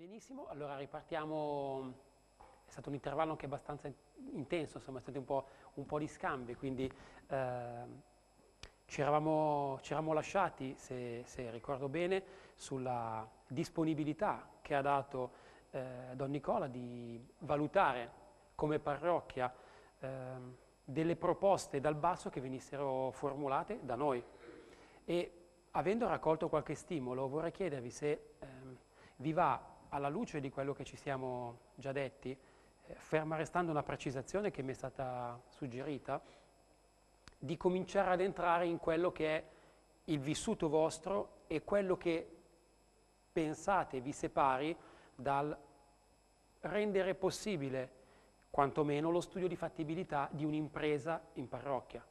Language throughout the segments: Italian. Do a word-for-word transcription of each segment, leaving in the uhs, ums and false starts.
Benissimo, allora ripartiamo, è stato un intervallo anche abbastanza intenso, insomma, è stato un po', un po' di scambi, quindi eh, ci eravamo, ci eravamo lasciati, se, se ricordo bene, sulla disponibilità che ha dato eh, Don Nicola di valutare come parrocchia eh, delle proposte dal basso che venissero formulate da noi. E avendo raccolto qualche stimolo, vorrei chiedervi se ehm, vi va, alla luce di quello che ci siamo già detti, eh, ferma restando una precisazione che mi è stata suggerita, di cominciare ad entrare in quello che è il vissuto vostro e quello che pensate vi separi dal rendere possibile, quantomeno, lo studio di fattibilità di un'impresa in parrocchia.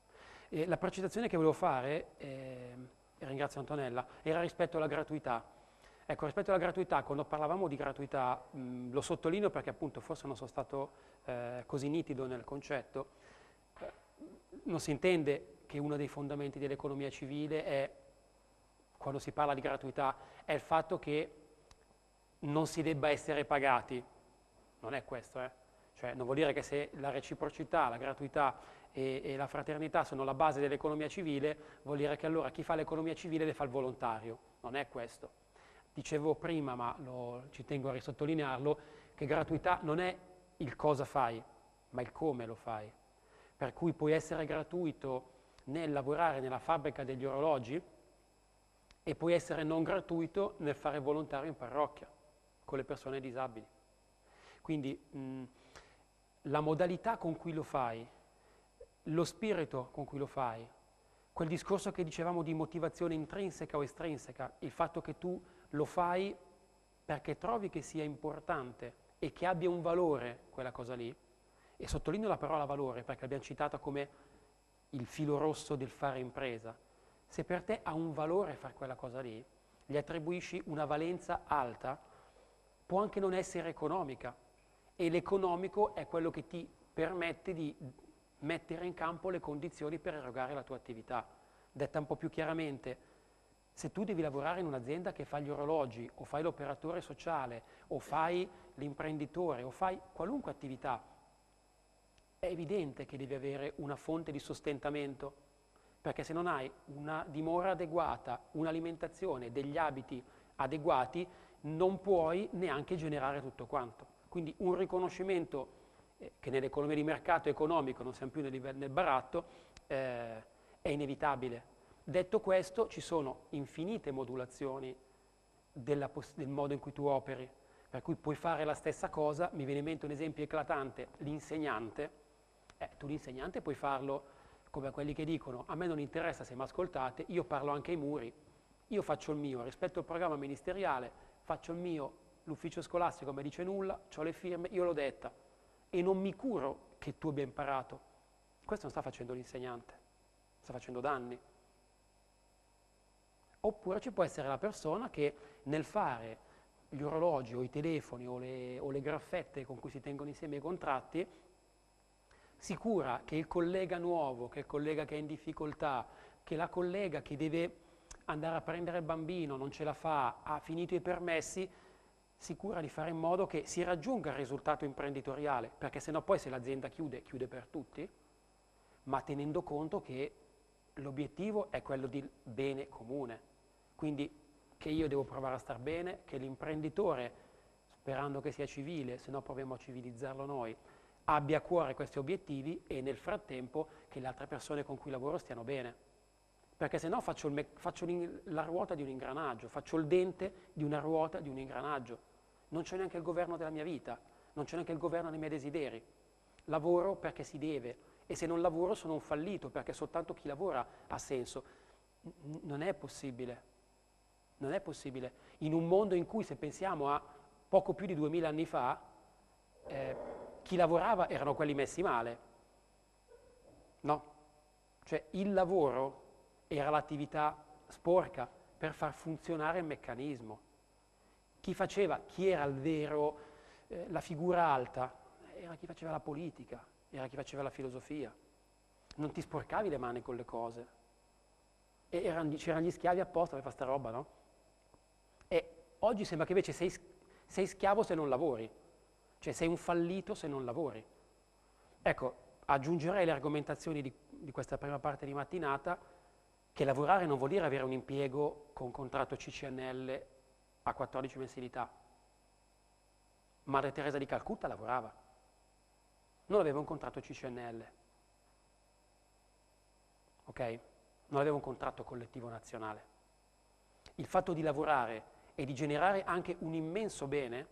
E la precisazione che volevo fare, eh, e ringrazio Antonella, era rispetto alla gratuità. Ecco, rispetto alla gratuità, quando parlavamo di gratuità, mh, lo sottolineo perché appunto forse non sono stato eh, così nitido nel concetto, eh, non si intende che uno dei fondamenti dell'economia civile è, quando si parla di gratuità, è il fatto che non si debba essere pagati. Non è questo, eh? Cioè, non vuol dire che se la reciprocità, la gratuità e, e la fraternità sono la base dell'economia civile, vuol dire che allora chi fa l'economia civile le fa il volontario. Non è questo. Dicevo prima, ma lo, ci tengo a risottolinearlo, che gratuità non è il cosa fai, ma il come lo fai. Per cui puoi essere gratuito nel lavorare nella fabbrica degli orologi e puoi essere non gratuito nel fare volontario in parrocchia con le persone disabili. Quindi mh, la modalità con cui lo fai, lo spirito con cui lo fai, quel discorso che dicevamo di motivazione intrinseca o estrinseca, il fatto che tu lo fai perché trovi che sia importante e che abbia un valore quella cosa lì, e sottolineo la parola valore perché l'abbiamo citata come il filo rosso del fare impresa. Se per te ha un valore fare quella cosa lì, gli attribuisci una valenza alta, può anche non essere economica, e l'economico è quello che ti permette di mettere in campo le condizioni per erogare la tua attività. Detta un po' più chiaramente, se tu devi lavorare in un'azienda che fa gli orologi, o fai l'operatore sociale, o fai l'imprenditore, o fai qualunque attività, è evidente che devi avere una fonte di sostentamento, perché se non hai una dimora adeguata, un'alimentazione, degli abiti adeguati, non puoi neanche generare tutto quanto. Quindi un riconoscimento eh, che nell'economia di mercato economico, non siamo più nel, livello, nel baratto, eh, è inevitabile. Detto questo, ci sono infinite modulazioni della, del modo in cui tu operi, per cui puoi fare la stessa cosa. Mi viene in mente un esempio eclatante, l'insegnante. Eh, tu l'insegnante puoi farlo come a quelli che dicono: a me non interessa se mi ascoltate, io parlo anche ai muri, io faccio il mio, rispetto al programma ministeriale, faccio il mio, l'ufficio scolastico mi dice nulla, ho le firme, io l'ho detta e non mi curo che tu abbia imparato. Questo non sta facendo l'insegnante, sta facendo danni. Oppure ci può essere la persona che nel fare gli orologi o i telefoni o le, o le graffette con cui si tengono insieme i contratti si cura che il collega nuovo, che il collega che è in difficoltà, che la collega che deve andare a prendere il bambino, non ce la fa, ha finito i permessi, si cura di fare in modo che si raggiunga il risultato imprenditoriale, perché sennò poi se l'azienda chiude, chiude per tutti, ma tenendo conto che l'obiettivo è quello di bene comune. Quindi che io devo provare a star bene, che l'imprenditore, sperando che sia civile, se no proviamo a civilizzarlo noi, abbia a cuore questi obiettivi, e nel frattempo che le altre persone con cui lavoro stiano bene. Perché se no faccio, il faccio la ruota di un ingranaggio, faccio il dente di una ruota di un ingranaggio. Non c'è neanche il governo della mia vita, non c'è neanche il governo dei miei desideri. Lavoro perché si deve, e se non lavoro sono un fallito, perché soltanto chi lavora ha senso. N- non è possibile. Non è possibile. In un mondo in cui, se pensiamo a poco più di duemila anni fa, eh, chi lavorava erano quelli messi male. No? Cioè il lavoro era l'attività sporca per far funzionare il meccanismo. Chi faceva, chi era il vero, eh, la figura alta, era chi faceva la politica, era chi faceva la filosofia. Non ti sporcavi le mani con le cose. E erano, c'erano gli schiavi apposta per fare sta roba, no? E oggi sembra che invece sei, sei schiavo se non lavori, cioè sei un fallito se non lavori. Ecco, aggiungerei le argomentazioni di, di questa prima parte di mattinata, che lavorare non vuol dire avere un impiego con contratto C C N L a quattordici mensilità. Madre Teresa di Calcutta lavorava, non aveva un contratto C C N L, ok? Non aveva un contratto collettivo nazionale. Il fatto di lavorare e di generare anche un immenso bene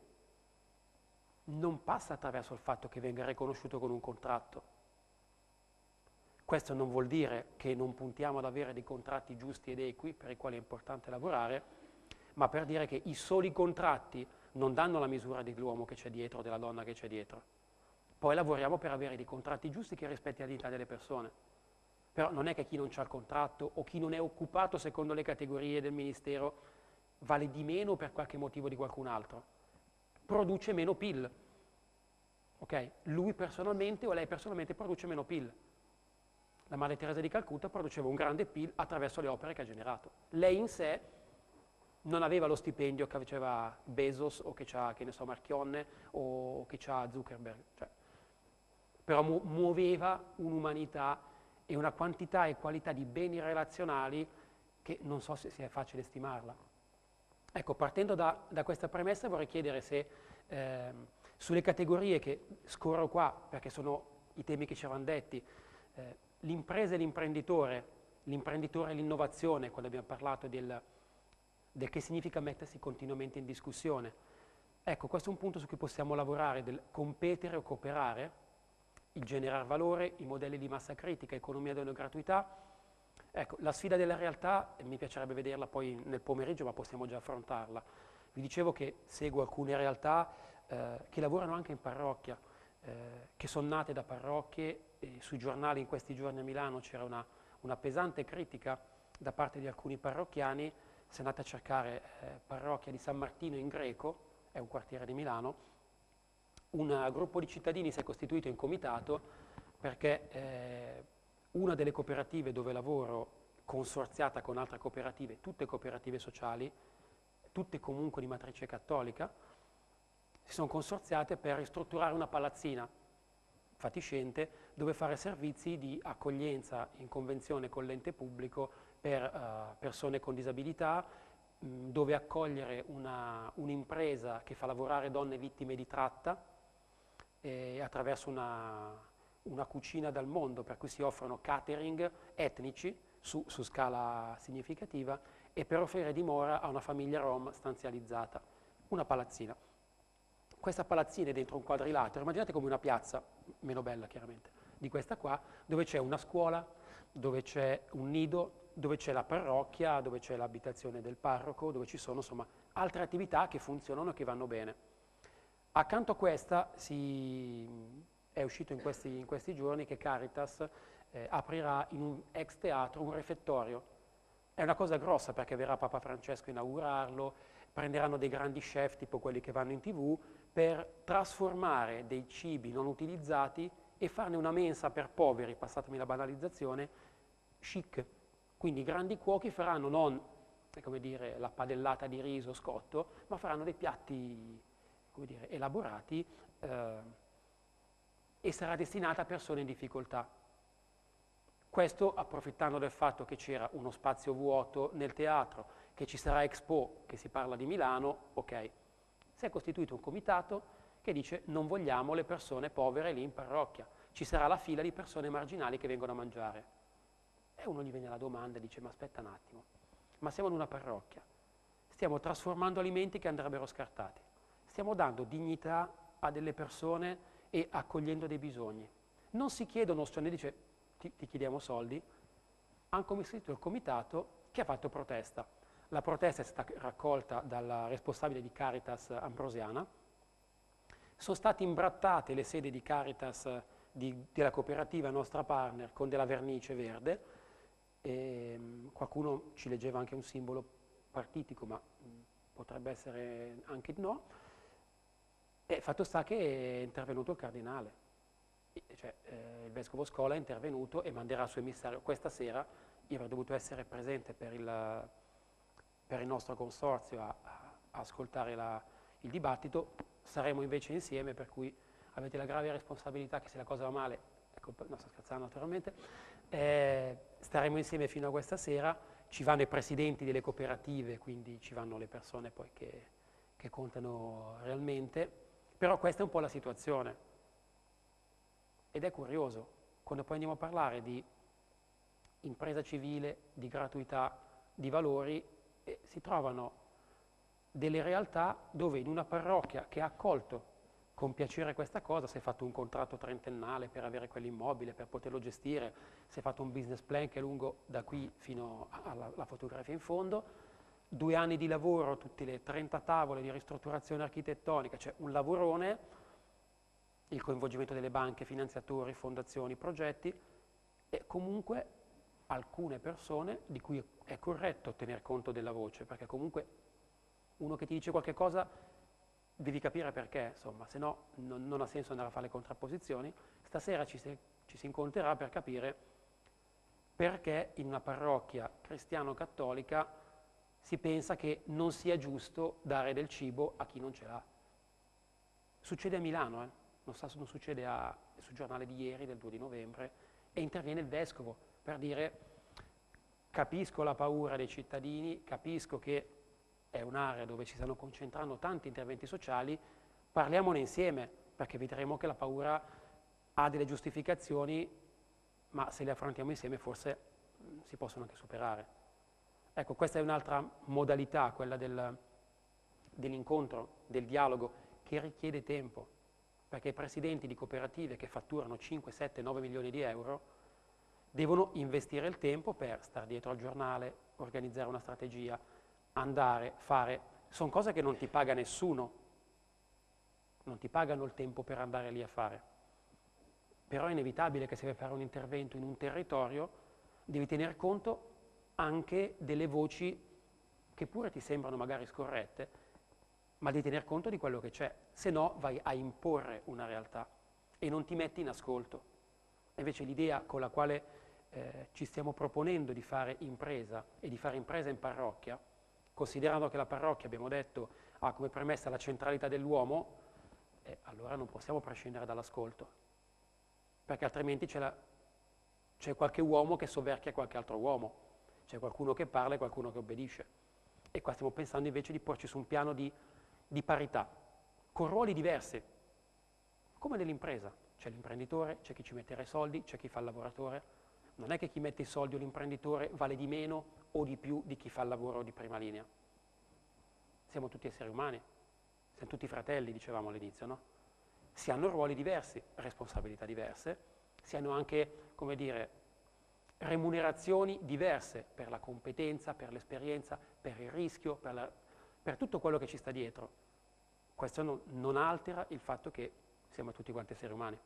non passa attraverso il fatto che venga riconosciuto con un contratto. Questo non vuol dire che non puntiamo ad avere dei contratti giusti ed equi per i quali è importante lavorare, ma per dire che i soli contratti non danno la misura dell'uomo che c'è dietro, della donna che c'è dietro. Poi lavoriamo per avere dei contratti giusti che rispettino la dignità delle persone. Però non è che chi non ha il contratto o chi non è occupato secondo le categorie del Ministero vale di meno per qualche motivo di qualcun altro. Produce meno P I L. Okay? Lui personalmente o lei personalmente produce meno P I L. La Madre Teresa di Calcutta produceva un grande P I L attraverso le opere che ha generato. Lei in sé non aveva lo stipendio che aveva Bezos o che c'ha, che ne so, Marchionne o che c'ha Zuckerberg. Cioè, però mu- muoveva un'umanità e una quantità e qualità di beni relazionali che non so se sia facile stimarla. Ecco, partendo da, da questa premessa vorrei chiedere se eh, sulle categorie che scorro qua, perché sono i temi che ci eravamo detti, eh, l'impresa e l'imprenditore, l'imprenditore e l'innovazione, quando abbiamo parlato del, del che significa mettersi continuamente in discussione. Ecco, questo è un punto su cui possiamo lavorare, del competere o cooperare, il generare valore, i modelli di massa critica, economia della gratuità. Ecco, la sfida della realtà, mi piacerebbe vederla poi nel pomeriggio, ma possiamo già affrontarla. Vi dicevo che seguo alcune realtà eh, che lavorano anche in parrocchia, eh, che sono nate da parrocchie, e sui giornali in questi giorni a Milano c'era una, una pesante critica da parte di alcuni parrocchiani. Se andate a cercare eh, parrocchia di San Martino in Greco, è un quartiere di Milano, un gruppo di cittadini si è costituito in comitato perché eh, una delle cooperative dove lavoro, consorziata con altre cooperative, tutte cooperative sociali, tutte comunque di matrice cattolica, si sono consorziate per ristrutturare una palazzina fatiscente dove fare servizi di accoglienza in convenzione con l'ente pubblico per uh, persone con disabilità, mh, dove accogliere una, un'impresa che fa lavorare donne vittime di tratta, eh, attraverso una, una cucina dal mondo, per cui si offrono catering etnici su, su scala significativa e per offrire dimora a una famiglia rom stanzializzata, una palazzina. Questa palazzina è dentro un quadrilatero, immaginate come una piazza, meno bella chiaramente, di questa qua, dove c'è una scuola, dove c'è un nido, dove c'è la parrocchia, dove c'è l'abitazione del parroco, dove ci sono insomma altre attività che funzionano e che vanno bene. Accanto a questa si, è uscito in questi, in questi giorni che Caritas eh, aprirà in un ex teatro un refettorio. È una cosa grossa perché verrà Papa Francesco a inaugurarlo, prenderanno dei grandi chef tipo quelli che vanno in tv per trasformare dei cibi non utilizzati e farne una mensa per poveri, passatemi la banalizzazione, chic. Quindi i grandi cuochi faranno non, come dire, la padellata di riso scotto, ma faranno dei piatti, come dire, elaborati eh, e sarà destinata a persone in difficoltà. Questo approfittando del fatto che c'era uno spazio vuoto nel teatro, che ci sarà Expo, che si parla di Milano, ok. Si è costituito un comitato che dice non vogliamo le persone povere lì in parrocchia, ci sarà la fila di persone marginali che vengono a mangiare. E uno gli viene la domanda e dice ma aspetta un attimo, ma siamo in una parrocchia, stiamo trasformando alimenti che andrebbero scartati, stiamo dando dignità a delle persone e accogliendo dei bisogni. Non si chiedono, cioè ne dice ti, ti chiediamo soldi, hanno costituito il comitato che ha fatto protesta. La protesta è stata raccolta dalla responsabile di Caritas Ambrosiana, sono state imbrattate le sedi di Caritas di, della cooperativa nostra partner con della vernice verde, e, mh, qualcuno ci leggeva anche un simbolo partitico, ma mh, potrebbe essere anche no, e fatto sta che è intervenuto il cardinale, e, cioè eh, il vescovo Scola è intervenuto e manderà il suo emissario. Questa sera io avrei dovuto essere presente per il, per il nostro consorzio a, a ascoltare la, il dibattito, saremo invece insieme, per cui avete la grave responsabilità che se la cosa va male, ecco, no, sto scherzando naturalmente, eh, staremo insieme fino a questa sera, ci vanno i presidenti delle cooperative, quindi ci vanno le persone poi che, che contano realmente, però questa è un po' la situazione. Ed è curioso, quando poi andiamo a parlare di impresa civile, di gratuità, di valori, eh, si trovano delle realtà dove in una parrocchia che ha accolto con piacere questa cosa, si è fatto un contratto trentennale per avere quell'immobile, per poterlo gestire, si è fatto un business plan che è lungo da qui fino alla, alla fotografia in fondo, due anni di lavoro, tutte le trenta tavole di ristrutturazione architettonica, cioè un lavorone, il coinvolgimento delle banche, finanziatori, fondazioni, progetti, e comunque alcune persone di cui è corretto tener conto della voce, perché comunque uno che ti dice qualche cosa devi capire perché, insomma, se no non, non ha senso andare a fare le contrapposizioni. Stasera ci si, ci si incontrerà per capire perché in una parrocchia cristiano-cattolica si pensa che non sia giusto dare del cibo a chi non ce l'ha. Succede a Milano, eh? non, sa, non succede a, sul giornale di ieri, del due di novembre, e interviene il vescovo per dire capisco la paura dei cittadini, capisco che è un'area dove ci stanno concentrando tanti interventi sociali, parliamone insieme, perché vedremo che la paura ha delle giustificazioni, ma se le affrontiamo insieme forse mh, si possono anche superare. Ecco, questa è un'altra modalità, quella del, dell'incontro, del dialogo, che richiede tempo, perché i presidenti di cooperative che fatturano cinque, sette, nove milioni di euro devono investire il tempo per stare dietro al giornale, organizzare una strategia, andare, fare, sono cose che non ti paga nessuno, non ti pagano il tempo per andare lì a fare. Però è inevitabile che se vuoi fare un intervento in un territorio devi tener conto anche delle voci che pure ti sembrano magari scorrette, ma devi tener conto di quello che c'è, se no vai a imporre una realtà e non ti metti in ascolto. Invece l'idea con la quale eh, ci stiamo proponendo di fare impresa e di fare impresa in parrocchia, considerando che la parrocchia, abbiamo detto, ha come premessa la centralità dell'uomo, eh, allora non possiamo prescindere dall'ascolto, perché altrimenti c'è, la, c'è qualche uomo che soverchia qualche altro uomo, c'è qualcuno che parla e qualcuno che obbedisce. E qua stiamo pensando invece di porci su un piano di, di parità, con ruoli diversi, come nell'impresa. C'è l'imprenditore, c'è chi ci metterà i soldi, c'è chi fa il lavoratore. Non è che chi mette i soldi o l'imprenditore vale di meno o di più di chi fa il lavoro di prima linea. Siamo tutti esseri umani, siamo tutti fratelli, dicevamo all'inizio, no? Si hanno ruoli diversi, responsabilità diverse, si hanno anche, come dire, remunerazioni diverse per la competenza, per l'esperienza, per il rischio, per, la, per tutto quello che ci sta dietro. Questo non, non altera il fatto che siamo tutti quanti esseri umani.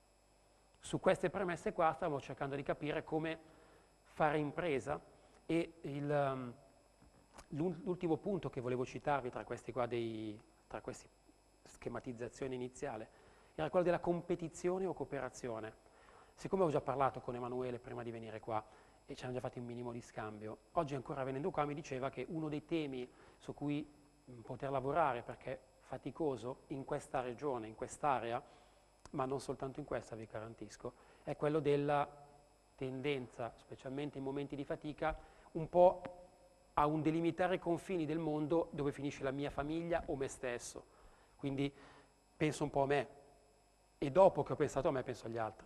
Su queste premesse qua stiamo cercando di capire come fare impresa e il, l'ultimo punto che volevo citarvi tra questi qua dei, tra queste schematizzazioni iniziale era quello della competizione o cooperazione. Siccome ho già parlato con Emanuele prima di venire qua e ci hanno già fatto un minimo di scambio, oggi ancora venendo qua mi diceva che uno dei temi su cui poter lavorare, perché è faticoso in questa regione, in quest'area, ma non soltanto in questa, vi garantisco, è quello della tendenza, specialmente in momenti di fatica, un po' a un delimitare i confini del mondo dove finisce la mia famiglia o me stesso. Quindi penso un po' a me e dopo che ho pensato a me penso agli altri.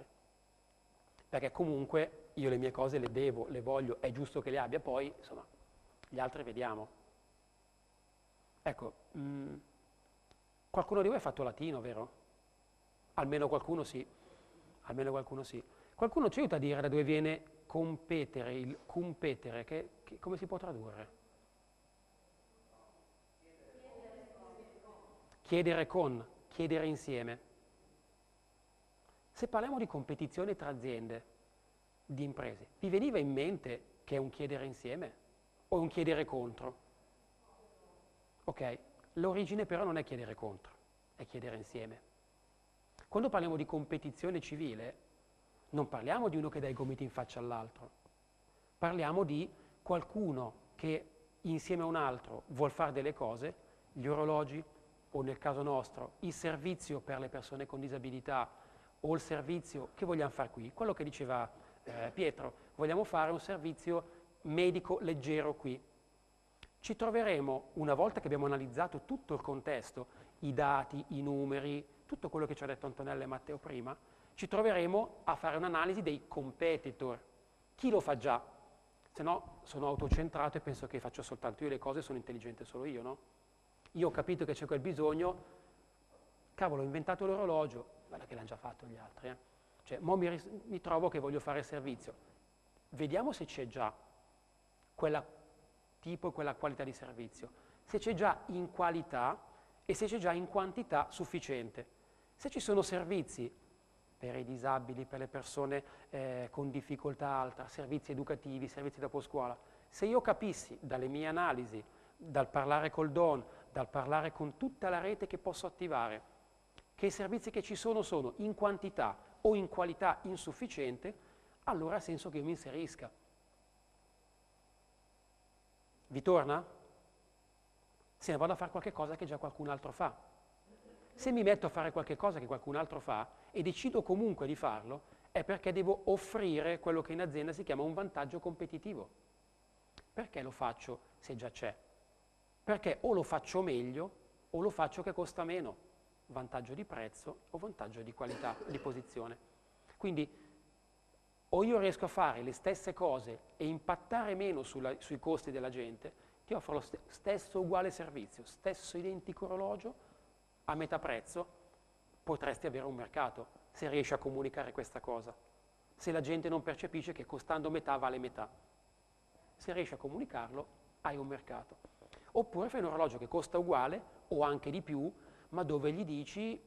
Perché comunque io le mie cose le devo, le voglio, è giusto che le abbia, poi insomma gli altri vediamo. Ecco, mh, qualcuno di voi ha fatto latino, vero? Almeno qualcuno sì, almeno qualcuno sì. Qualcuno ci aiuta a dire da dove viene competere, il competere, che, che, come si può tradurre? Chiedere con, chiedere insieme. Se parliamo di competizione tra aziende, di imprese, vi veniva in mente che è un chiedere insieme o un chiedere contro? Ok, l'origine però non è chiedere contro, è chiedere insieme. Quando parliamo di competizione civile, non parliamo di uno che dà i gomiti in faccia all'altro, parliamo di qualcuno che insieme a un altro vuol fare delle cose, gli orologi o nel caso nostro, il servizio per le persone con disabilità o il servizio che vogliamo fare qui, quello che diceva eh, Pietro, vogliamo fare un servizio medico leggero qui. Ci troveremo, una volta che abbiamo analizzato tutto il contesto, i dati, i numeri, tutto quello che ci ha detto Antonella e Matteo prima, ci troveremo a fare un'analisi dei competitor. Chi lo fa già? Se no sono autocentrato e penso che faccio soltanto io le cose, sono intelligente solo io, no? Io ho capito che c'è quel bisogno, cavolo, ho inventato l'orologio, guarda che l'hanno già fatto gli altri, eh? Cioè, mo mi, mi trovo che voglio fare il servizio. Vediamo se c'è già quella tipo e quella qualità di servizio. Se c'è già in qualità e se c'è già in quantità sufficiente. Se ci sono servizi per i disabili, per le persone eh, con difficoltà alta, servizi educativi, servizi dopo scuola, se io capissi dalle mie analisi, dal parlare col D O N, dal parlare con tutta la rete che posso attivare, che i servizi che ci sono sono in quantità o in qualità insufficiente, allora ha senso che io mi inserisca. Vi torna? Se ne vado a fare qualche cosa che già qualcun altro fa. Se mi metto a fare qualche cosa che qualcun altro fa e decido comunque di farlo, è perché devo offrire quello che in azienda si chiama un vantaggio competitivo. Perché lo faccio se già c'è? Perché o lo faccio meglio o lo faccio che costa meno. Vantaggio di prezzo o vantaggio di qualità, di posizione. Quindi o io riesco a fare le stesse cose e impattare meno sulla, sui costi della gente, ti offro lo st stesso uguale servizio, stesso identico orologio, a metà prezzo, potresti avere un mercato, se riesci a comunicare questa cosa. Se la gente non percepisce che costando metà vale metà. Se riesci a comunicarlo, hai un mercato. Oppure fai un orologio che costa uguale o anche di più, ma dove gli dici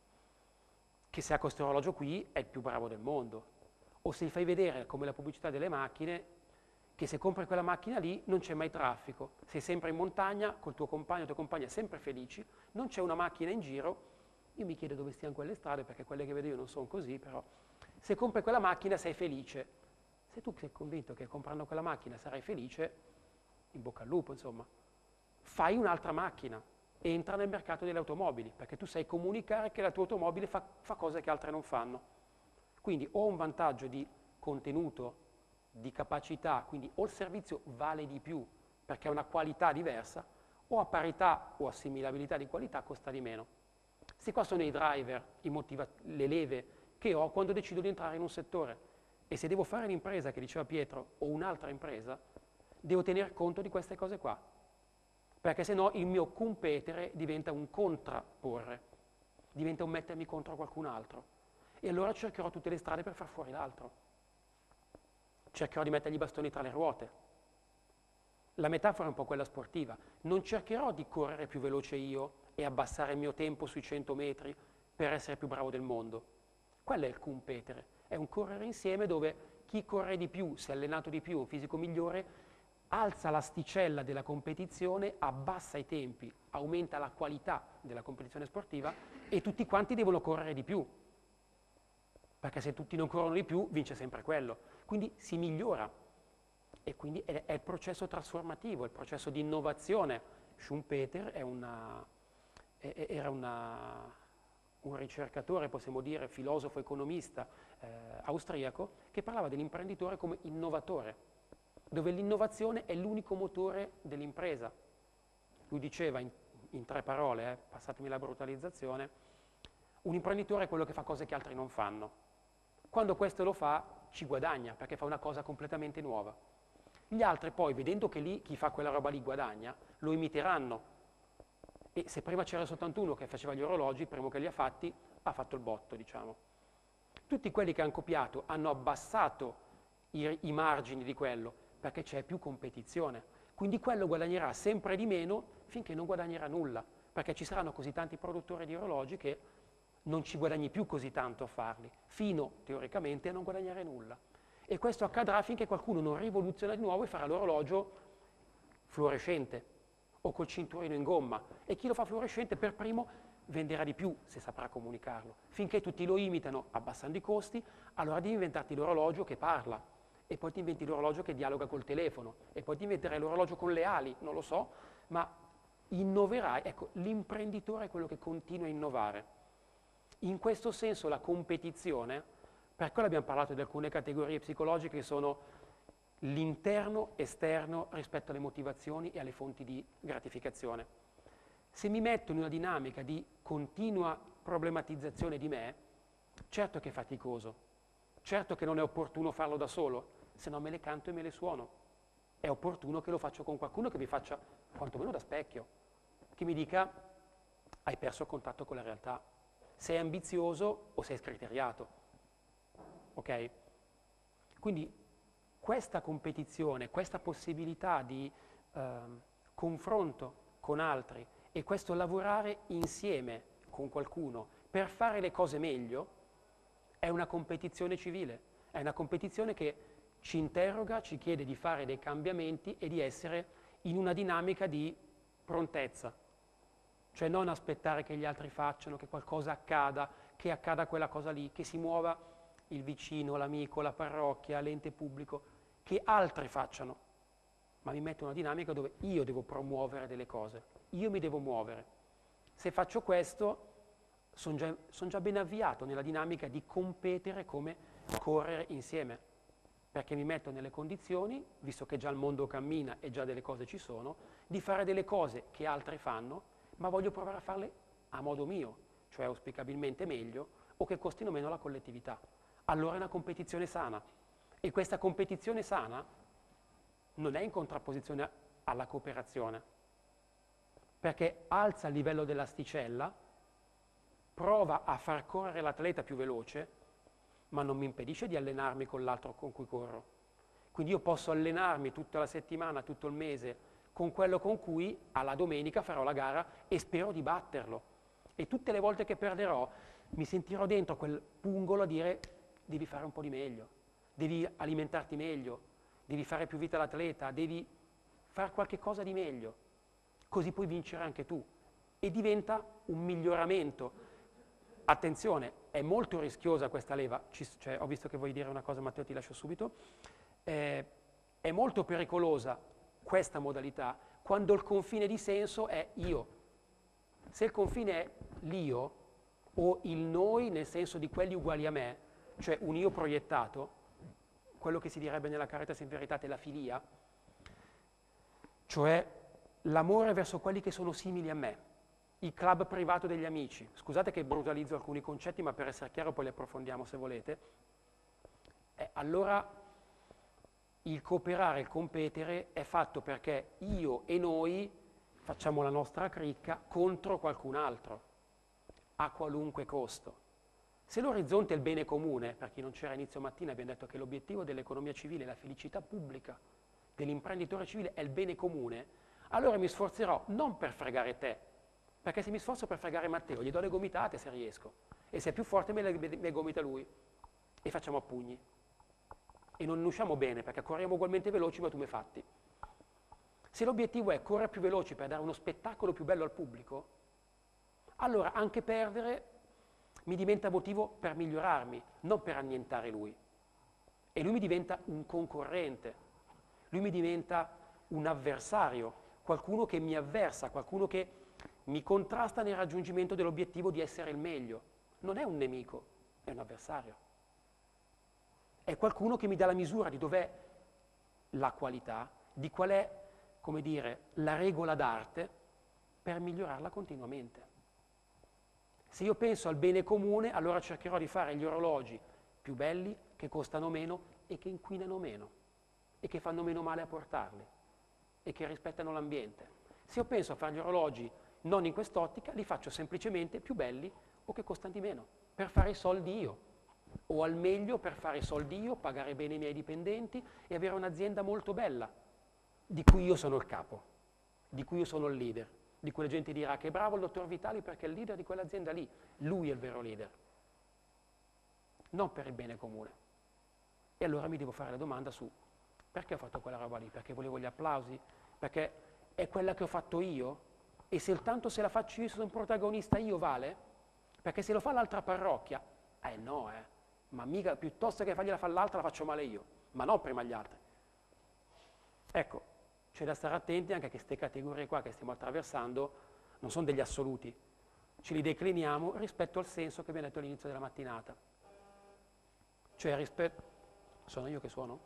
che se ha questo orologio qui è il più bravo del mondo. O se gli fai vedere, come la pubblicità delle macchine, che se compri quella macchina lì non c'è mai traffico, sei sempre in montagna, col tuo compagno o tua compagna sempre felici, non c'è una macchina in giro, io mi chiedo dove stiano quelle strade, perché quelle che vedo io non sono così, però se compri quella macchina sei felice. Se tu sei convinto che comprando quella macchina sarai felice, in bocca al lupo, insomma. Fai un'altra macchina, entra nel mercato delle automobili, perché tu sai comunicare che la tua automobile fa, fa cose che altre non fanno. Quindi ho un vantaggio di contenuto, di capacità, quindi o il servizio vale di più perché ha una qualità diversa, o a parità o assimilabilità di qualità costa di meno. Questi qua sono i driver, i le leve che ho quando decido di entrare in un settore. E se devo fare l'impresa che diceva Pietro o un'altra impresa, devo tener conto di queste cose qua. Perché se no il mio competere diventa un contrapporre, diventa un mettermi contro qualcun altro. E allora cercherò tutte le strade per far fuori l'altro. Cercherò di mettergli i bastoni tra le ruote. La metafora è un po' quella sportiva. Non cercherò di correre più veloce io e abbassare il mio tempo sui cento metri per essere più bravo del mondo. Quello è il competere. È un correre insieme dove chi corre di più, si è allenato di più, un fisico migliore, alza l'asticella della competizione, abbassa i tempi, aumenta la qualità della competizione sportiva e tutti quanti devono correre di più. Perché se tutti non corrono di più, vince sempre quello. Quindi si migliora. E quindi è, è il processo trasformativo, è il processo di innovazione. Schumpeter è una, è, era una, un ricercatore, possiamo dire, filosofo, economista eh, austriaco, che parlava dell'imprenditore come innovatore, dove l'innovazione è l'unico motore dell'impresa. Lui diceva in, in tre parole, eh, passatemi la brutalizzazione, un imprenditore è quello che fa cose che altri non fanno. Quando questo lo fa, ci guadagna, perché fa una cosa completamente nuova. Gli altri poi, vedendo che lì chi fa quella roba lì guadagna, lo imiteranno. E se prima c'era soltanto uno che faceva gli orologi, il primo che li ha fatti, ha fatto il botto, diciamo. Tutti quelli che hanno copiato hanno abbassato i, i margini di quello, perché c'è più competizione. Quindi quello guadagnerà sempre di meno finché non guadagnerà nulla, perché ci saranno così tanti produttori di orologi che non ci guadagni più così tanto a farli, fino, teoricamente, a non guadagnare nulla. E questo accadrà finché qualcuno non rivoluziona di nuovo e farà l'orologio fluorescente o col cinturino in gomma. E chi lo fa fluorescente per primo venderà di più se saprà comunicarlo. Finché tutti lo imitano abbassando i costi, allora devi inventarti l'orologio che parla. E poi ti inventi l'orologio che dialoga col telefono. E poi ti inventerai l'orologio con le ali, non lo so, ma innoverai, ecco, l'imprenditore è quello che continua a innovare. In questo senso la competizione, per quello abbiamo parlato di alcune categorie psicologiche che sono l'interno, esterno rispetto alle motivazioni e alle fonti di gratificazione. Se mi metto in una dinamica di continua problematizzazione di me, certo che è faticoso, certo che non è opportuno farlo da solo, se no me le canto e me le suono. È opportuno che lo faccio con qualcuno che mi faccia quantomeno da specchio, che mi dica hai perso il contatto con la realtà, sei ambizioso o sei scriteriato, ok? Quindi questa competizione, questa possibilità di eh, confronto con altri e questo lavorare insieme con qualcuno per fare le cose meglio è una competizione civile, è una competizione che ci interroga, ci chiede di fare dei cambiamenti e di essere in una dinamica di prontezza, cioè non aspettare che gli altri facciano, che qualcosa accada, che accada quella cosa lì, che si muova il vicino, l'amico, la parrocchia, l'ente pubblico, che altri facciano, ma mi metto in una dinamica dove io devo promuovere delle cose, io mi devo muovere. Se faccio questo, sono già, son già ben avviato nella dinamica di competere come correre insieme, perché mi metto nelle condizioni, visto che già il mondo cammina e già delle cose ci sono, di fare delle cose che altri fanno, ma voglio provare a farle a modo mio, cioè auspicabilmente meglio, o che costino meno alla collettività. Allora è una competizione sana. E questa competizione sana non è in contrapposizione alla cooperazione, perché alza il livello dell'asticella, prova a far correre l'atleta più veloce, ma non mi impedisce di allenarmi con l'altro con cui corro. Quindi io posso allenarmi tutta la settimana, tutto il mese, con quello con cui alla domenica farò la gara e spero di batterlo. E tutte le volte che perderò mi sentirò dentro quel pungolo a dire devi fare un po' di meglio, devi alimentarti meglio, devi fare più vita all'atleta, devi fare qualche cosa di meglio, così puoi vincere anche tu. E diventa un miglioramento. Attenzione, è molto rischiosa questa leva, Ci, cioè, ho visto che vuoi dire una cosa Matteo, ti lascio subito, eh, è molto pericolosa questa modalità quando il confine di senso è io. Se il confine è l'io o il noi nel senso di quelli uguali a me, cioè un io proiettato, quello che si direbbe nella Caritas in Veritate è la filia, cioè l'amore verso quelli che sono simili a me, il club privato degli amici. Scusate che brutalizzo alcuni concetti, ma per essere chiaro poi li approfondiamo se volete. Eh, allora il cooperare, il competere è fatto perché io e noi facciamo la nostra cricca contro qualcun altro, a qualunque costo. Se l'orizzonte è il bene comune, per chi non c'era inizio mattina abbiamo detto che l'obiettivo dell'economia civile, la felicità pubblica dell'imprenditore civile è il bene comune, allora mi sforzerò non per fregare te, perché se mi sforzo per fregare Matteo gli do le gomitate se riesco, e se è più forte me le, le gomita lui, e facciamo a pugni. E non usciamo bene perché corriamo ugualmente veloci ma tu mi fatti. Se l'obiettivo è correre più veloci per dare uno spettacolo più bello al pubblico, allora anche perdere mi diventa motivo per migliorarmi, non per annientare lui. E lui mi diventa un concorrente, lui mi diventa un avversario, qualcuno che mi avversa, qualcuno che mi contrasta nel raggiungimento dell'obiettivo di essere il meglio. Non è un nemico, è un avversario. È qualcuno che mi dà la misura di dov'è la qualità, di qual è, come dire, la regola d'arte per migliorarla continuamente. Se io penso al bene comune, allora cercherò di fare gli orologi più belli, che costano meno e che inquinano meno e che fanno meno male a portarli e che rispettano l'ambiente. Se io penso a fare gli orologi non in quest'ottica, li faccio semplicemente più belli o che costano di meno, per fare i soldi io, o al meglio per fare i soldi io, pagare bene i miei dipendenti e avere un'azienda molto bella, di cui io sono il capo, di cui io sono il leader, di cui la gente dirà che è bravo il dottor Vitali perché è il leader di quell'azienda lì, lui è il vero leader, non per il bene comune. E allora mi devo fare la domanda su perché ho fatto quella roba lì, perché volevo gli applausi, perché è quella che ho fatto io e soltanto se la faccio io sono un protagonista io vale? Perché se lo fa l'altra parrocchia, eh no eh, ma mica piuttosto che fargliela fare l'altra la faccio male io, ma no prima gli altri. Ecco, C'è da stare attenti anche che queste categorie qua che stiamo attraversando non sono degli assoluti, ce li decliniamo rispetto al senso che abbiamo detto all'inizio della mattinata. Cioè rispetto... Sono io che suono?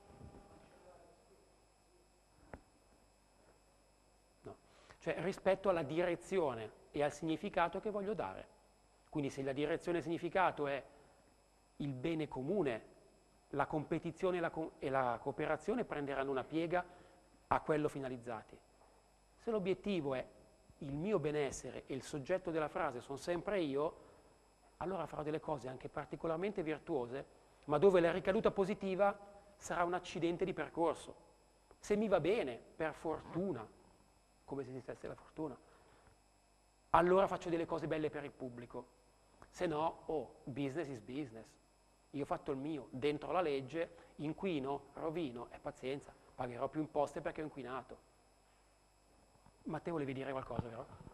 No. Cioè rispetto alla direzione e al significato che voglio dare. Quindi se la direzione e il significato è il bene comune, la competizione e la, co- e la cooperazione prenderanno una piega a quello finalizzati. Se l'obiettivo è il mio benessere e il soggetto della frase sono sempre io, allora farò delle cose anche particolarmente virtuose, ma dove la ricaduta positiva sarà un accidente di percorso. Se mi va bene, per fortuna, come se esistesse la fortuna, allora faccio delle cose belle per il pubblico. Se no, oh, business is business. Io ho fatto il mio, dentro la legge, inquino, rovino, e pazienza, pagherò più imposte perché ho inquinato. Matteo, volevi dire qualcosa, vero?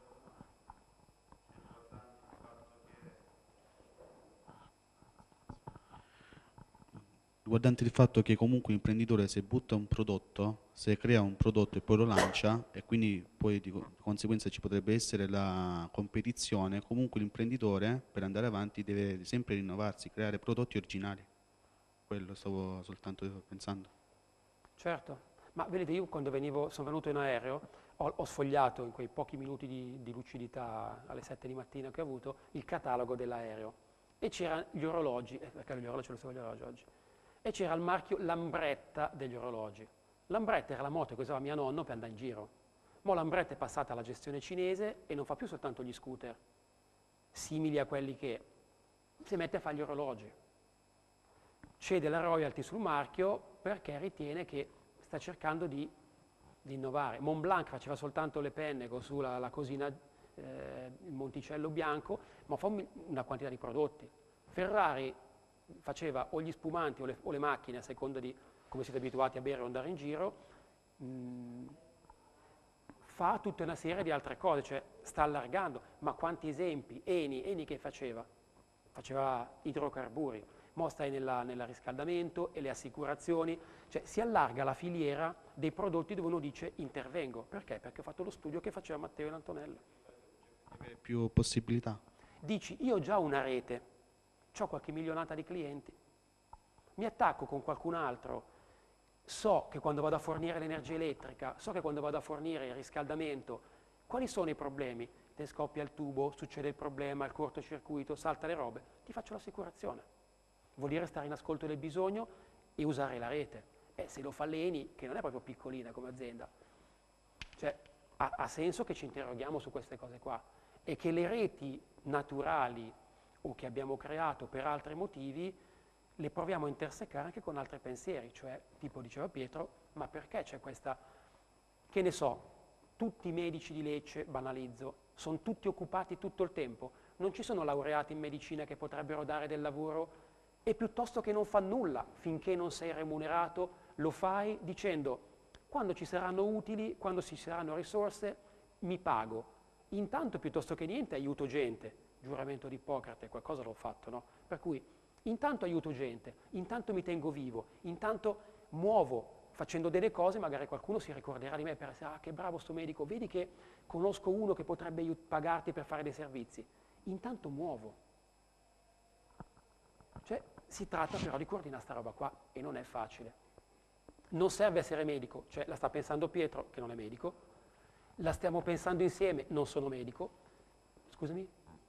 Riguardante il fatto che comunque l'imprenditore se butta un prodotto, se crea un prodotto e poi lo lancia e quindi poi di co- di conseguenza ci potrebbe essere la competizione, comunque l'imprenditore per andare avanti deve sempre rinnovarsi, creare prodotti originali. Quello stavo soltanto pensando. Certo, ma vedete, io quando venivo, sono venuto in aereo, ho, ho sfogliato in quei pochi minuti di, di lucidità alle sette di mattina che ho avuto il catalogo dell'aereo e c'erano gli orologi, eh, perché gli orologi, lo so gli orologi oggi, e c'era il marchio Lambretta degli orologi. Lambretta era la moto che usava mio nonno per andare in giro. Ma Lambretta è passata alla gestione cinese e non fa più soltanto gli scooter, simili a quelli che si mette a fare gli orologi. Cede la royalty sul marchio perché ritiene che sta cercando di, di innovare. Montblanc faceva soltanto le penne con su la, la cosina, eh, il monticello bianco, ma fa un- una quantità di prodotti. Ferrari faceva o gli spumanti o le, o le macchine, a seconda di come siete abituati a bere o andare in giro, mh, fa tutta una serie di altre cose, cioè sta allargando. Ma quanti esempi? Eni, Eni che faceva? Faceva idrocarburi, mo stai nella, nella riscaldamento e le assicurazioni, cioè si allarga la filiera dei prodotti dove uno dice intervengo. Perché? Perché ho fatto lo studio che faceva Matteo e Antonella. Avere più possibilità. Dici, io ho già una rete, ho qualche milionata di clienti, mi attacco con qualcun altro, so che quando vado a fornire l'energia elettrica, so che quando vado a fornire il riscaldamento, quali sono i problemi? Te scoppia il tubo, succede il problema, il cortocircuito, salta le robe, ti faccio l'assicurazione. Vuol dire stare in ascolto del bisogno e usare la rete. E se lo fa l'Eni, che non è proprio piccolina come azienda, cioè ha, ha senso che ci interroghiamo su queste cose qua e che le reti naturali o che abbiamo creato per altri motivi le proviamo a intersecare anche con altri pensieri, cioè tipo diceva Pietro, ma perché c'è questa, che ne so, tutti i medici di Lecce, banalizzo, sono tutti occupati tutto il tempo, non ci sono laureati in medicina che potrebbero dare del lavoro e piuttosto che non fa nulla finché non sei remunerato, lo fai dicendo quando ci saranno utili, quando ci saranno risorse, mi pago. Intanto piuttosto che niente aiuto gente, giuramento di Ippocrate, qualcosa l'ho fatto, no? Per cui intanto aiuto gente, intanto mi tengo vivo, intanto muovo facendo delle cose, magari qualcuno si ricorderà di me per essere, ah che bravo sto medico, vedi che conosco uno che potrebbe aiut- pagarti per fare dei servizi. Intanto muovo. Cioè si tratta però di coordinare sta roba qua e non è facile. Non serve essere medico, cioè la sta pensando Pietro, che non è medico, la stiamo pensando insieme, non sono medico. Scusami?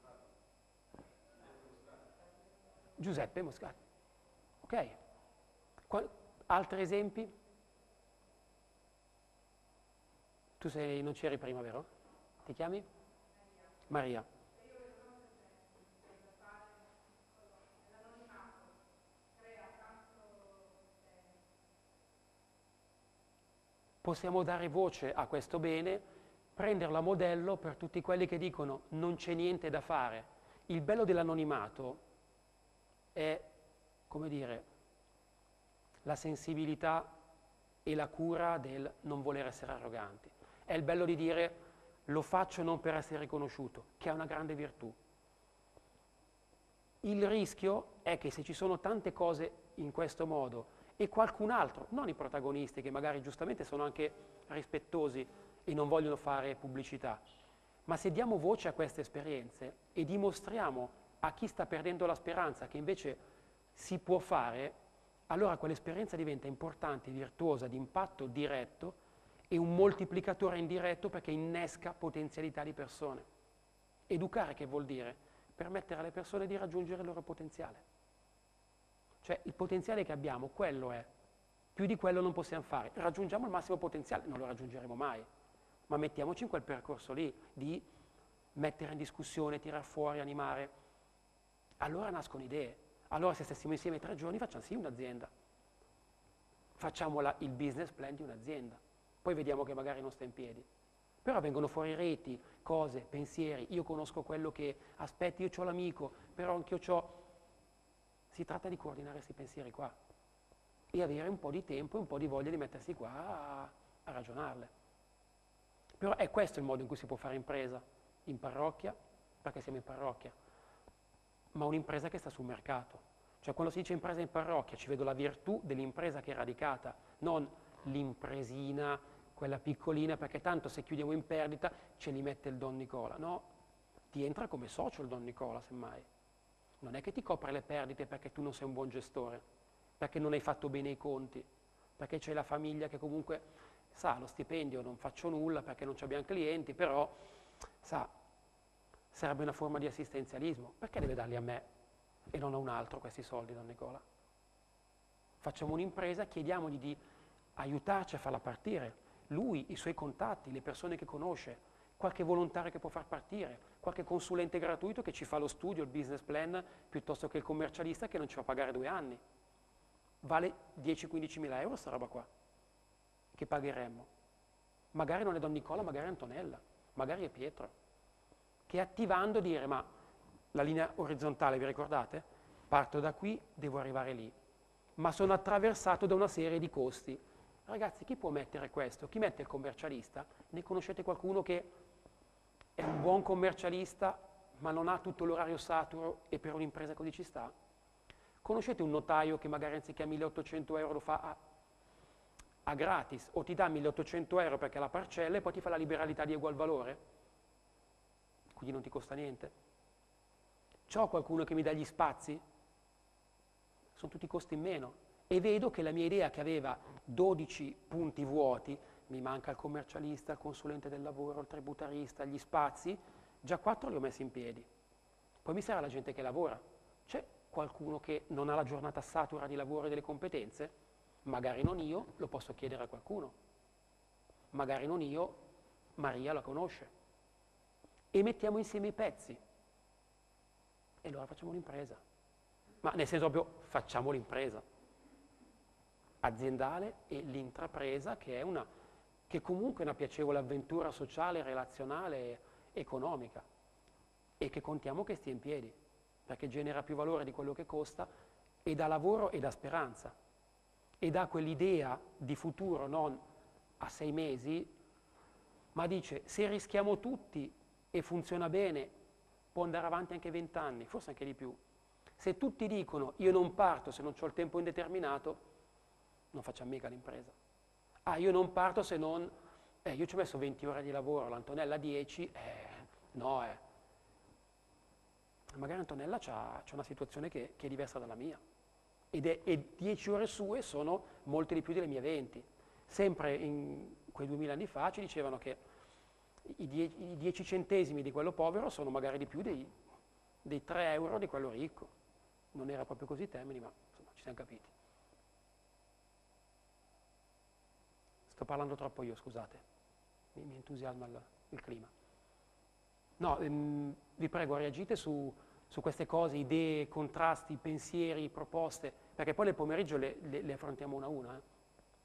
Giuseppe Moscati. Ok. Qua- altri esempi? Tu sei, non c'eri prima, vero? Ti chiami? Maria. Possiamo dare voce a questo bene, prenderlo a modello per tutti quelli che dicono non c'è niente da fare. Il bello dell'anonimato è, come dire, la sensibilità e la cura del non voler essere arroganti. È il bello di dire lo faccio non per essere riconosciuto, che è una grande virtù. Il rischio è che se ci sono tante cose in questo modo e qualcun altro, non i protagonisti che magari giustamente sono anche rispettosi e non vogliono fare pubblicità, ma se diamo voce a queste esperienze e dimostriamo a chi sta perdendo la speranza che invece si può fare, allora quell'esperienza diventa importante, virtuosa, di impatto diretto e un moltiplicatore indiretto perché innesca potenzialità di persone. Educare che vuol dire? Permettere alle persone di raggiungere il loro potenziale. Cioè il potenziale che abbiamo, quello è. Più di quello non possiamo fare. Raggiungiamo il massimo potenziale, non lo raggiungeremo mai, ma mettiamoci in quel percorso lì di mettere in discussione, tirar fuori, animare. Allora nascono idee. Allora se stessimo insieme tre giorni facciamo sì un'azienda. Facciamo la, il business plan di un'azienda. Poi vediamo che magari non sta in piedi. Però vengono fuori reti, cose, pensieri. Io conosco quello che, aspetti, io ho l'amico, però anche io ho... Si tratta di coordinare questi pensieri qua e avere un po' di tempo e un po' di voglia di mettersi qua a, a ragionarle. Però è questo il modo in cui si può fare impresa, in parrocchia, perché siamo in parrocchia, ma un'impresa che sta sul mercato. Cioè quando si dice impresa in parrocchia ci vedo la virtù dell'impresa che è radicata, non l'impresina, quella piccolina, perché tanto se chiudiamo in perdita ce li mette il Don Nicola. No, ti entra come socio il Don Nicola, semmai. Non è che ti copre le perdite perché tu non sei un buon gestore, perché non hai fatto bene i conti, perché c'è la famiglia che comunque sa, lo stipendio non faccio nulla perché non abbiamo clienti, però sa, sarebbe una forma di assistenzialismo, perché deve darli a me e non a un altro questi soldi, Don Nicola? Facciamo un'impresa, chiediamogli di aiutarci a farla partire, lui, i suoi contatti, le persone che conosce, qualche volontario che può far partire, qualche consulente gratuito che ci fa lo studio, il business plan, piuttosto che il commercialista che non ci fa pagare due anni. Vale dieci quindici mila euro sta roba qua, che pagheremmo. Magari non è Don Nicola, magari è Antonella, magari è Pietro, che attivando dire, ma la linea orizzontale, vi ricordate? Parto da qui, devo arrivare lì, ma sono attraversato da una serie di costi. Ragazzi, chi può mettere questo? Chi mette il commercialista? Ne conoscete qualcuno che è un buon commercialista, ma non ha tutto l'orario saturo e per un'impresa così ci sta? Conoscete un notaio che magari anziché a milleottocento euro lo fa a, a gratis, o ti dà milleottocento euro perché ha la parcella e poi ti fa la liberalità di ugual valore? Quindi non ti costa niente. C'ho qualcuno che mi dà gli spazi? Sono tutti costi in meno. E vedo che la mia idea che aveva dodici punti vuoti, mi manca il commercialista, il consulente del lavoro, il tributarista, gli spazi, già quattro li ho messi in piedi. Poi mi sarà la gente che lavora. C'è qualcuno che non ha la giornata satura di lavoro e delle competenze? Magari non io, lo posso chiedere a qualcuno. Magari non io, Maria la conosce. E mettiamo insieme i pezzi. E allora facciamo l'impresa. Ma nel senso proprio facciamo l'impresa aziendale e l'intrapresa che è una, che comunque è una piacevole avventura sociale, relazionale, economica e che contiamo che stia in piedi, perché genera più valore di quello che costa e dà lavoro e dà speranza e dà quell'idea di futuro non a sei mesi, ma dice se rischiamo tutti e funziona bene può andare avanti anche vent'anni, forse anche di più. Se tutti dicono io non parto se non ho il tempo indeterminato, non facciamo mica l'impresa. Ah, io non parto se non... Eh, io ci ho messo venti ore di lavoro, l'Antonella dieci, eh, no, eh. Magari Antonella c'ha, c'ha una situazione che, che è diversa dalla mia. Ed è, e dieci ore sue sono molte di più delle mie venti. Sempre in quei duemila anni fa ci dicevano che i, die, i dieci centesimi di quello povero sono magari di più dei, dei tre euro di quello ricco. Non era proprio così i termini, ma insomma ci siamo capiti. Sto parlando troppo io, scusate, mi, mi entusiasma il, il clima. No, ehm, vi prego, reagite su, su queste cose, idee, contrasti, pensieri, proposte, perché poi nel pomeriggio le, le, le affrontiamo una a una. Eh.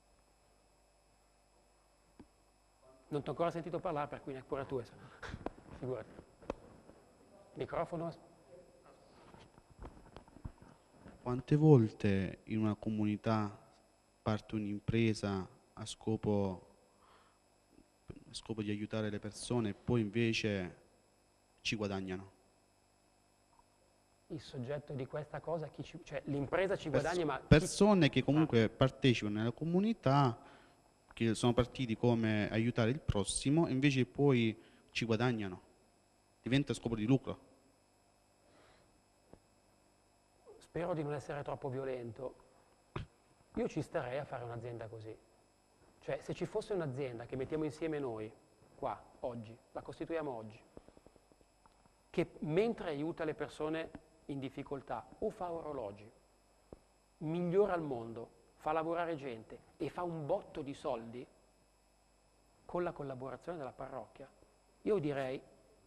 Non ti ho ancora sentito parlare, per cui neanche pure tu. Figurati. Microfono? Quante volte in una comunità parte un'impresa a scopo, a scopo di aiutare le persone e poi invece ci guadagnano? il soggetto di questa cosa, chi ci, cioè l'impresa ci Perso- guadagna, ma chi, persone che comunque partecipano nella comunità, che sono partiti come aiutare il prossimo, invece poi ci guadagnano, diventa scopo di lucro. spero di non essere troppo violento, io ci starei a fare un'azienda così. Cioè, se ci fosse un'azienda che mettiamo insieme noi, qua, oggi, la costituiamo oggi, che mentre aiuta le persone in difficoltà o fa orologi, migliora il mondo, fa lavorare gente e fa un botto di soldi con la collaborazione della parrocchia, io direi,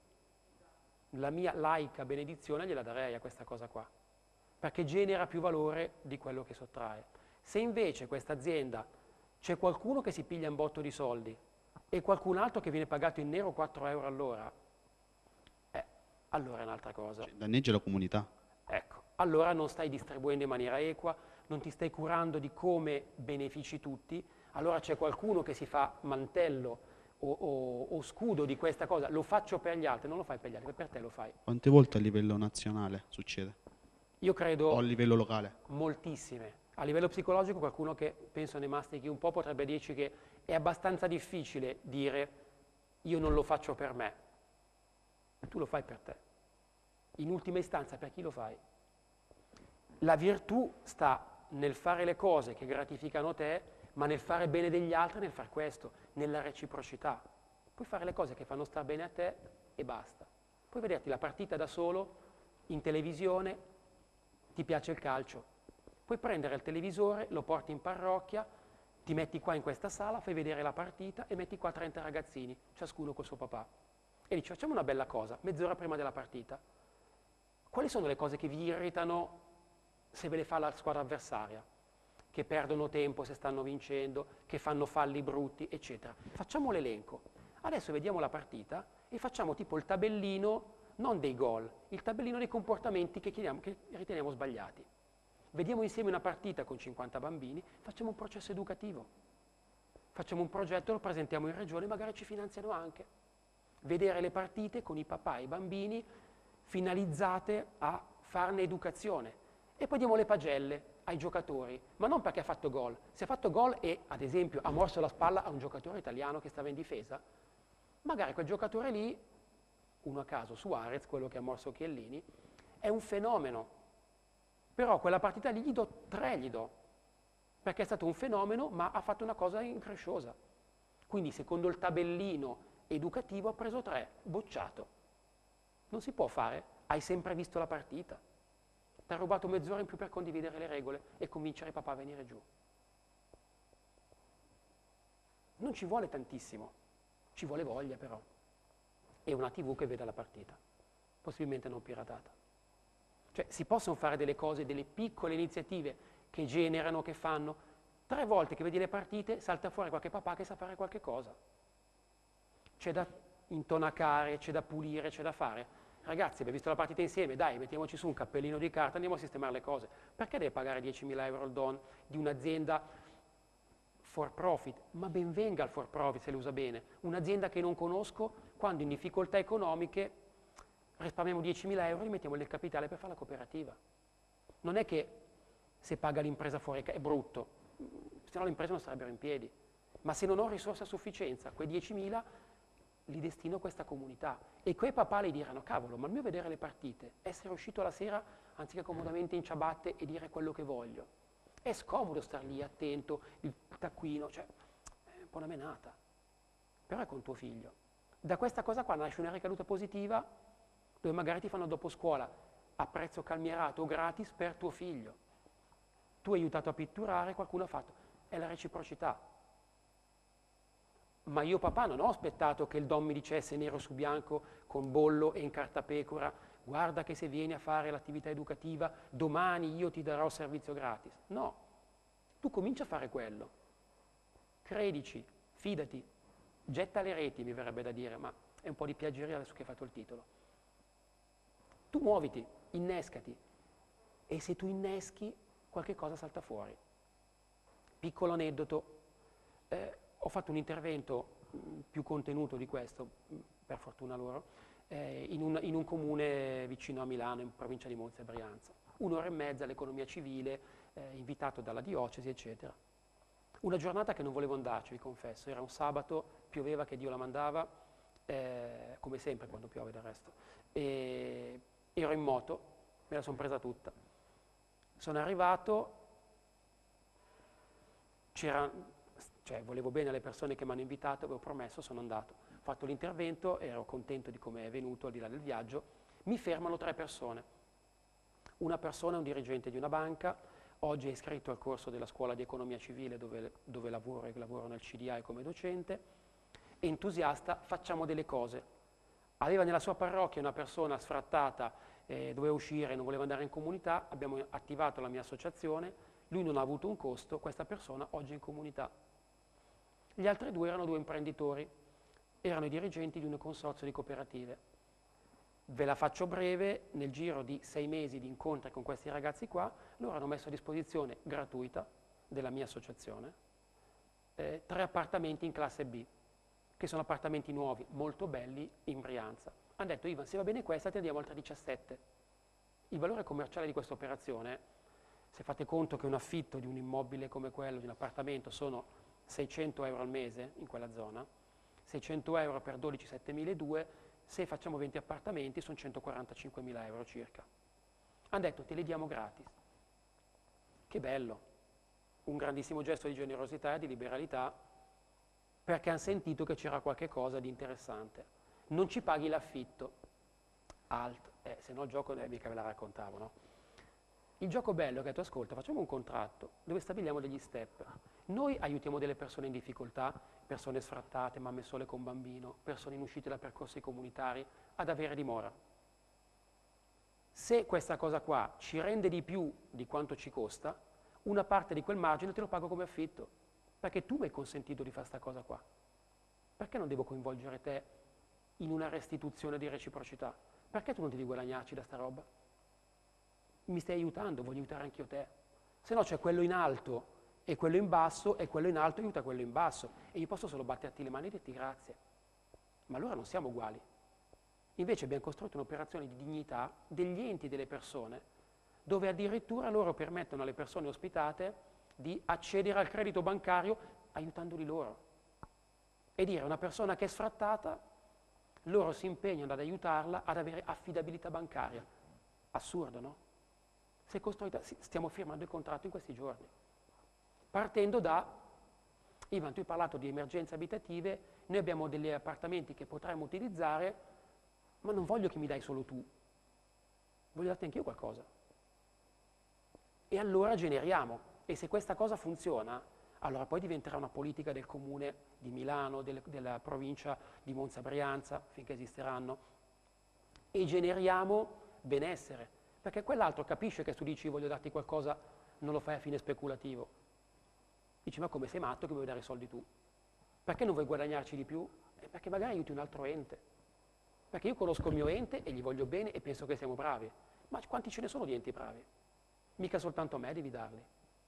la mia laica benedizione gliela darei a questa cosa qua, perché genera più valore di quello che sottrae. Se invece questa azienda c'è qualcuno che si piglia un botto di soldi e qualcun altro che viene pagato in nero quattro euro all'ora, eh, allora è un'altra cosa. Cioè, danneggia la comunità. Ecco, allora non stai distribuendo in maniera equa, non ti stai curando di come benefici tutti, allora c'è qualcuno che si fa mantello o, o, o scudo di questa cosa, lo faccio per gli altri, non lo fai per gli altri, per te lo fai. Quante volte a livello nazionale succede? Io O a credo livello locale? moltissime. A livello psicologico qualcuno che penso ne mastichi un po' potrebbe dirci che è abbastanza difficile dire io non lo faccio per me. Tu lo fai per te. In ultima istanza per chi lo fai? La virtù sta nel fare le cose che gratificano te, ma nel fare bene degli altri, nel far questo, nella reciprocità. Puoi fare le cose che fanno star bene a te e basta. Puoi vederti la partita da solo, in televisione, ti piace il calcio. Puoi prendere il televisore, lo porti in parrocchia, ti metti qua in questa sala, fai vedere la partita e metti qua trenta ragazzini, ciascuno col suo papà. E dici, facciamo una bella cosa, mezz'ora prima della partita. Quali sono le cose che vi irritano se ve le fa la squadra avversaria? Che perdono tempo se stanno vincendo, che fanno falli brutti, eccetera. Facciamo l'elenco. Adesso vediamo la partita e facciamo tipo il tabellino, non dei gol, il tabellino dei comportamenti che, chiediamo, che riteniamo sbagliati. Vediamo insieme una partita con cinquanta bambini, facciamo un processo educativo. Facciamo un progetto, lo presentiamo in regione, magari ci finanziano anche. Vedere le partite con i papà e i bambini finalizzate a farne educazione. E poi diamo le pagelle ai giocatori, ma non perché ha fatto gol. Se ha fatto gol e, ad esempio, ha morso la spalla a un giocatore italiano che stava in difesa, magari quel giocatore lì, uno a caso, Suarez, quello che ha morso Chiellini, è un fenomeno. Però quella partita lì gli do tre, gli do, perché è stato un fenomeno, ma ha fatto una cosa incresciosa. Quindi, secondo il tabellino educativo, ha preso tre, bocciato. Non si può fare, hai sempre visto la partita. Ti ha rubato mezz'ora in più per condividere le regole e convincere il papà a venire giù. Non ci vuole tantissimo, ci vuole voglia però. E una tivù che veda la partita, possibilmente non piratata. Cioè si possono fare delle cose, delle piccole iniziative che generano, che fanno. Tre volte che vedi le partite salta fuori qualche papà che sa fare qualche cosa. C'è da intonacare, c'è da pulire, c'è da fare. Ragazzi, abbiamo visto la partita insieme, dai, mettiamoci su un cappellino di carta, andiamo a sistemare le cose. Perché deve pagare diecimila euro il don di un'azienda for profit? Ma ben venga il for profit se lo usa bene. Un'azienda che non conosco, quando in difficoltà economiche risparmiamo diecimila euro e li mettiamo nel capitale per fare la cooperativa. Non è che se paga l'impresa fuori è brutto, se no le imprese non sarebbero in piedi. Ma se non ho risorse a sufficienza, quei diecimila li destino a questa comunità. E quei papà le diranno, cavolo, ma il mio vedere le partite, essere uscito la sera anziché comodamente in ciabatte e dire quello che voglio. È scomodo star lì attento, il taccuino, cioè è un po' una menata. Però è con tuo figlio. Da questa cosa qua nasce una ricaduta positiva dove magari ti fanno dopo scuola a prezzo calmierato o gratis per tuo figlio. Tu hai aiutato a pitturare, qualcuno ha fatto. È la reciprocità. Ma io papà non ho aspettato che il don mi dicesse nero su bianco con bollo e in cartapecora guarda che se vieni a fare l'attività educativa domani io ti darò servizio gratis. No, tu cominci a fare quello. Credici, fidati, getta le reti mi verrebbe da dire, ma è un po' di piaggeria adesso che hai fatto il titolo. Tu muoviti, innescati e se tu inneschi qualche cosa salta fuori. Piccolo aneddoto, eh, ho fatto un intervento mh, più contenuto di questo, mh, per fortuna loro, eh, in, un, in un comune vicino a Milano, in provincia di Monza e Brianza. Un'ora e mezza all'economia civile, eh, invitato dalla diocesi, eccetera. Una giornata che non volevo andarci, vi confesso, era un sabato, pioveva che Dio la mandava, eh, come sempre quando piove del resto. E ero in moto, me la sono presa tutta. Sono arrivato, c'era, cioè volevo bene alle persone che mi hanno invitato, avevo promesso, sono andato. Ho fatto l'intervento, ero contento di come è venuto al di là del viaggio. Mi fermano tre persone. Una persona è un dirigente di una banca, oggi è iscritto al corso della scuola di economia civile dove, dove lavoro e lavoro nel C D A come docente, entusiasta, facciamo delle cose. Aveva nella sua parrocchia una persona sfrattata, eh, doveva uscire, non voleva andare in comunità, abbiamo attivato la mia associazione, lui non ha avuto un costo, questa persona oggi è in comunità. Gli altri due erano due imprenditori, erano i dirigenti di un consorzio di cooperative. Ve la faccio breve, nel giro di sei mesi di incontri con questi ragazzi qua, loro hanno messo a disposizione gratuita della mia associazione eh, tre appartamenti in classe B, che sono appartamenti nuovi, molto belli, in Brianza. Hanno detto, Ivan, se va bene questa, ti diamo altre diciassette. Il valore commerciale di questa operazione, se fate conto che un affitto di un immobile come quello, di un appartamento, sono seicento euro al mese in quella zona, seicento euro per dodici, settemiladuecento, se facciamo venti appartamenti sono centoquarantacinquemila euro circa. Hanno detto, te li diamo gratis. Che bello, un grandissimo gesto di generosità e di liberalità, perché hanno sentito che c'era qualche cosa di interessante. Non ci paghi l'affitto, alt, eh, se no il gioco eh, mica ve la raccontavo, no? Il gioco bello è che tu ascolta, facciamo un contratto dove stabiliamo degli step. Noi aiutiamo delle persone in difficoltà, persone sfrattate, mamme sole con bambino, persone in uscita da percorsi comunitari, ad avere dimora. Se questa cosa qua ci rende di più di quanto ci costa, una parte di quel margine te lo pago come affitto, perché tu mi hai consentito di fare questa cosa qua. Perché non devo coinvolgere te in una restituzione di reciprocità? Perché tu non devi guadagnarci da sta roba? Mi stai aiutando, voglio aiutare anch'io te. Se no c'è quello in alto e quello in basso, e quello in alto aiuta quello in basso. E io posso solo batterti le mani e dirti grazie. Ma allora non siamo uguali. Invece abbiamo costruito un'operazione di dignità degli enti e delle persone, dove addirittura loro permettono alle persone ospitate di accedere al credito bancario aiutandoli loro. E dire a una persona che è sfrattata, loro si impegnano ad aiutarla ad avere affidabilità bancaria. Assurdo, no? Si è costruita, stiamo firmando il contratto in questi giorni. Partendo da, Ivan, tu hai parlato di emergenze abitative, noi abbiamo degli appartamenti che potremmo utilizzare, ma non voglio che mi dai solo tu, voglio darti anch'io qualcosa. E allora generiamo, e se questa cosa funziona, allora poi diventerà una politica del comune di Milano, del, della provincia di Monza Brianza, finché esisteranno, e generiamo benessere. Perché quell'altro capisce che se tu dici voglio darti qualcosa, non lo fai a fine speculativo. Dici, ma come sei matto che vuoi dare soldi tu? Perché non vuoi guadagnarci di più? Eh, perché magari aiuti un altro ente. Perché io conosco il mio ente e gli voglio bene e penso che siamo bravi. Ma quanti ce ne sono di enti bravi? Mica soltanto a me devi darli.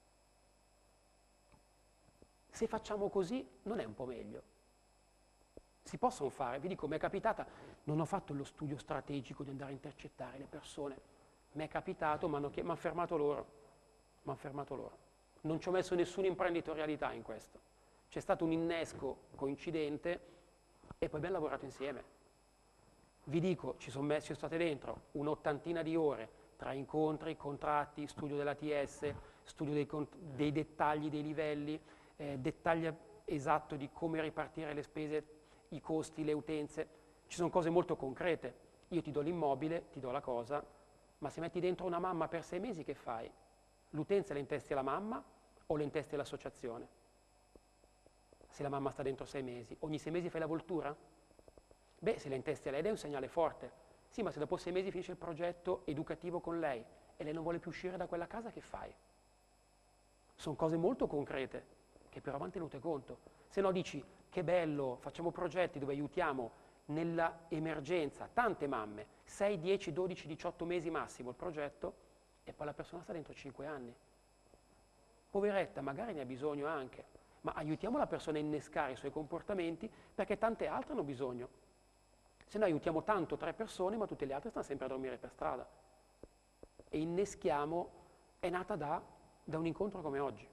Se facciamo così, non è un po' meglio? Si possono fare, vi dico, mi è capitata, non ho fatto lo studio strategico di andare a intercettare le persone. Mi è capitato, mi hanno fermato loro, mi hanno fermato loro. Non ci ho messo nessuna imprenditorialità in questo. C'è stato un innesco coincidente e poi abbiamo lavorato insieme. Vi dico, ci sono, messi, ci sono state dentro un'ottantina di ore tra incontri, contratti, studio dell'A T S, studio dei, dei dettagli dei livelli, eh, dettaglio esatto di come ripartire le spese, i costi, le utenze. Ci sono cose molto concrete. Io ti do l'immobile, ti do la cosa, ma se metti dentro una mamma per sei mesi, che fai? L'utenza la intesti alla mamma o la intesti all'associazione? Se la mamma sta dentro sei mesi, ogni sei mesi fai la voltura? Beh, se la intesti a lei è un segnale forte. Sì, ma se dopo sei mesi finisce il progetto educativo con lei e lei non vuole più uscire da quella casa, che fai? Sono cose molto concrete che però vanno tenute conto. Se no dici, che bello, facciamo progetti dove aiutiamo nella emergenza tante mamme, sei, dieci, dodici, diciotto mesi massimo il progetto, e poi la persona sta dentro cinque anni. Poveretta, magari ne ha bisogno anche, ma aiutiamo la persona a innescare i suoi comportamenti perché tante altre hanno bisogno. Se noi aiutiamo tanto tre persone, ma tutte le altre stanno sempre a dormire per strada. E inneschiamo, è nata da, da un incontro come oggi.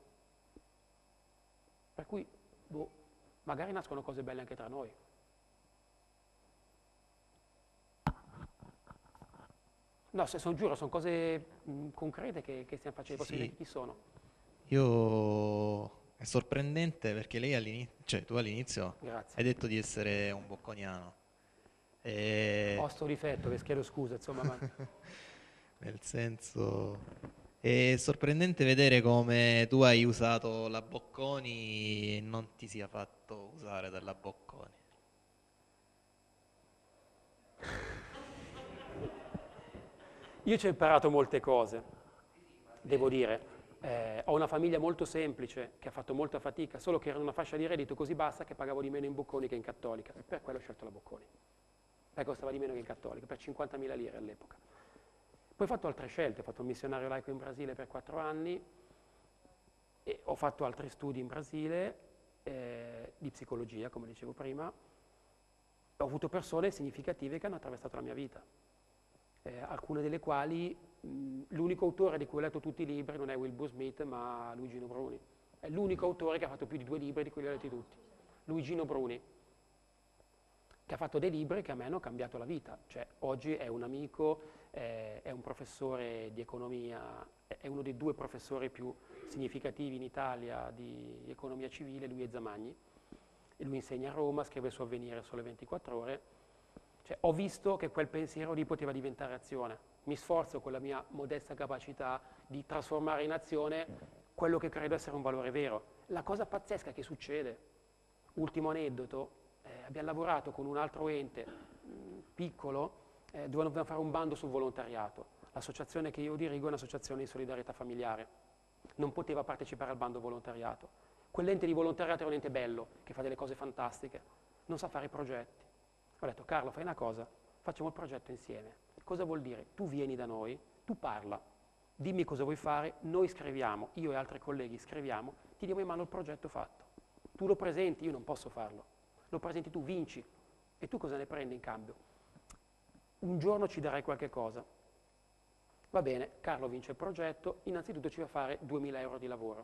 Per cui, boh, magari nascono cose belle anche tra noi. No, se sono, giuro, sono cose mh, concrete che, che stiamo facendo, Sì, posso dire sì. chi sono. Io è sorprendente perché lei all'inizio, cioè tu all'inizio Grazie. hai detto di essere un bocconiano. E... Ho sto difetto, vi chiedo scusa, insomma, ma Nel senso, è sorprendente vedere come tu hai usato la Bocconi e non ti sia fatto usare dalla Bocconi. io ci ho imparato molte cose, devo dire. Eh, ho una famiglia molto semplice che ha fatto molta fatica, solo che era in una fascia di reddito così bassa che pagavo di meno in Bocconi che in Cattolica. E per quello ho scelto la Bocconi, perché costava di meno che in Cattolica, per cinquantamila lire all'epoca. Poi ho fatto altre scelte, ho fatto un missionario laico in Brasile per quattro anni e ho fatto altri studi in Brasile eh, di psicologia, come dicevo prima. Ho avuto persone significative che hanno attraversato la mia vita, eh, alcune delle quali mh, l'unico autore di cui ho letto tutti i libri non è Wilbur Smith, ma Luigino Bruni. È l'unico autore che ha fatto più di due libri di cui li ho letti tutti. Luigino Bruni, che ha fatto dei libri che a me hanno cambiato la vita. Cioè, oggi è un amico, eh, è un professore di economia, è uno dei due professori più significativi in Italia di economia civile, lui è Zamagni. E lui insegna a Roma, scrive il suo Avvenire Sole ventiquattro Ore. Cioè, ho visto che quel pensiero lì poteva diventare azione. Mi sforzo con la mia modesta capacità di trasformare in azione quello che credo essere un valore vero. La cosa pazzesca che succede, ultimo aneddoto, eh, abbiamo lavorato con un altro ente mh, piccolo, eh, dove dobbiamo fare un bando sul volontariato. L'associazione che io dirigo è un'associazione di solidarietà familiare. Non poteva partecipare al bando volontariato. Quell'ente di volontariato è un ente bello, che fa delle cose fantastiche, non sa fare i progetti. Ho detto, Carlo, fai una cosa, facciamo il progetto insieme. Cosa vuol dire? Tu vieni da noi, tu parla, dimmi cosa vuoi fare, noi scriviamo, io e altri colleghi scriviamo, ti diamo in mano il progetto fatto. Tu lo presenti, io non posso farlo. Lo presenti tu, vinci. E tu cosa ne prendi in cambio? Un giorno ci darai qualche cosa. Va bene, Carlo vince il progetto, innanzitutto ci fa fare duemila euro di lavoro.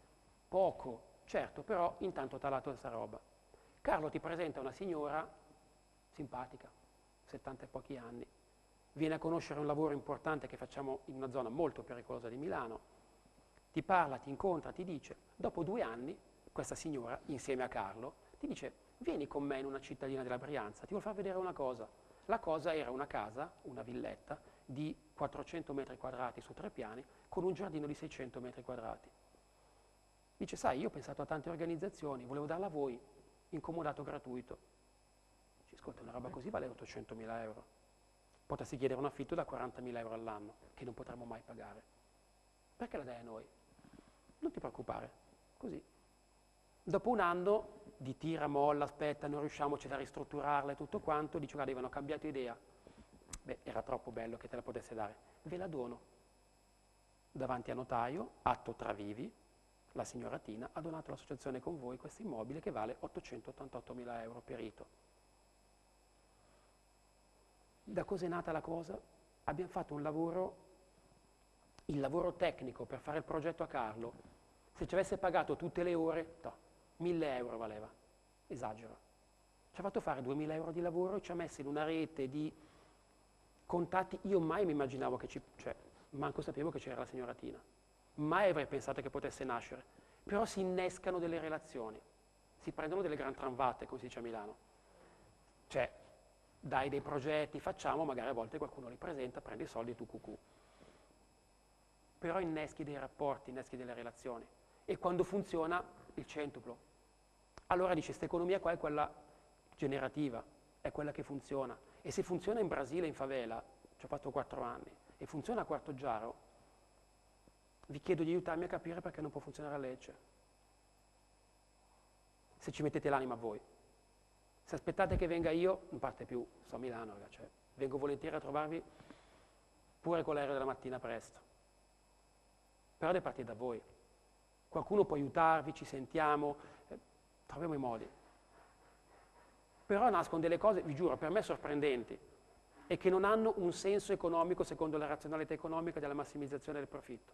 Poco, certo, però intanto t'ha dato questa roba. Carlo ti presenta una signora simpatica, settanta e pochi anni, viene a conoscere un lavoro importante che facciamo in una zona molto pericolosa di Milano, ti parla, ti incontra, ti dice, dopo due anni, questa signora, insieme a Carlo, ti dice, vieni con me in una cittadina della Brianza, ti vuol far vedere una cosa. La cosa era una casa, una villetta, di quattrocento metri quadrati su tre piani, con un giardino di seicento metri quadrati. Dice, sai, io ho pensato a tante organizzazioni, volevo darla a voi, in comodato gratuito. Dice, ascolta, una roba così vale ottocentomila euro. Potresti chiedere un affitto da quarantamila euro all'anno, che non potremmo mai pagare. Perché la dai a noi? Non ti preoccupare, così. Dopo un anno di tira, molla, aspetta, non riusciamo, c'è da ristrutturarla e tutto quanto, dice, guarda, avevano cambiato idea. Beh, era troppo bello che te la potesse dare. Ve la dono. Davanti a notaio, atto tra vivi, la signora Tina ha donato all'associazione con voi questo immobile che vale ottocentottantottomila euro perito. Da cosa è nata la cosa? Abbiamo fatto un lavoro, il lavoro tecnico per fare il progetto a Carlo. Se ci avesse pagato tutte le ore, no, mille euro valeva, esagero. Ci ha fatto fare duemila euro di lavoro e ci ha messo in una rete di contatti. Io mai mi immaginavo che ci, cioè, manco sapevo che c'era la signora Tina. Mai avrei pensato che potesse nascere, però si innescano delle relazioni, si prendono delle gran tranvate, come si dice a Milano. Cioè, dai dei progetti, facciamo, magari a volte qualcuno li presenta, prendi i soldi e tu cucù. Però inneschi dei rapporti, inneschi delle relazioni. E quando funziona, il centuplo. Allora dice, questa economia qua è quella generativa, è quella che funziona. E se funziona in Brasile, in favela, ci ho fatto quattro anni, e funziona a Quartoggiaro, vi chiedo di aiutarmi a capire perché non può funzionare a Lecce. Se ci mettete l'anima a voi. Se aspettate che venga io, non parte più, sto a Milano, ragazzi, cioè, vengo volentieri a trovarvi pure con l'aereo della mattina presto. Però deve partire da voi. Qualcuno può aiutarvi, ci sentiamo, eh, troviamo i modi. Però nascono delle cose, vi giuro, per me sorprendenti e che non hanno un senso economico secondo la razionalità economica della massimizzazione del profitto.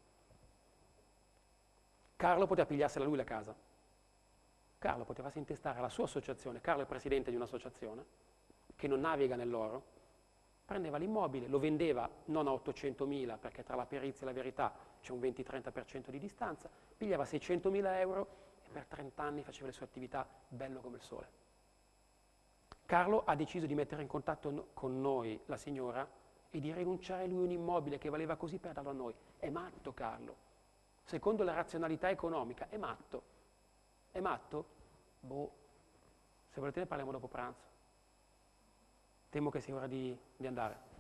Carlo poteva pigliarsela lui la casa. Carlo poteva intestare la sua associazione, Carlo è presidente di un'associazione che non naviga nell'oro, prendeva l'immobile, lo vendeva non a ottocentomila perché tra la perizia e la verità c'è un venti trenta per cento di distanza, pigliava seicentomila euro e per trenta anni faceva le sue attività bello come il sole. Carlo ha deciso di mettere in contatto no- con noi, la signora, e di rinunciare a lui un immobile che valeva così per darlo a noi. È matto Carlo. Secondo la razionalità economica, è matto. È matto? Boh, se volete ne parliamo dopo pranzo. Temo che sia ora di, di andare.